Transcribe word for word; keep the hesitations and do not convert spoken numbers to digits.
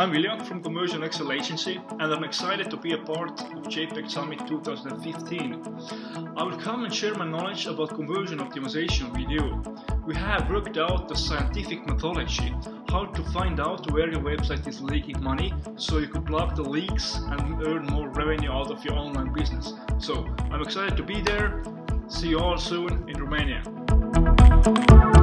I'm William from Conversion Excel Agency, and I'm excited to be a part of JPEG Summit two thousand fifteen. I will come and share my knowledge about conversion optimization with you. We have worked out the scientific methodology, how to find out where your website is leaking money, so you could plug the leaks and earn more revenue out of your online business. So I'm excited to be there. See you all soon in Romania.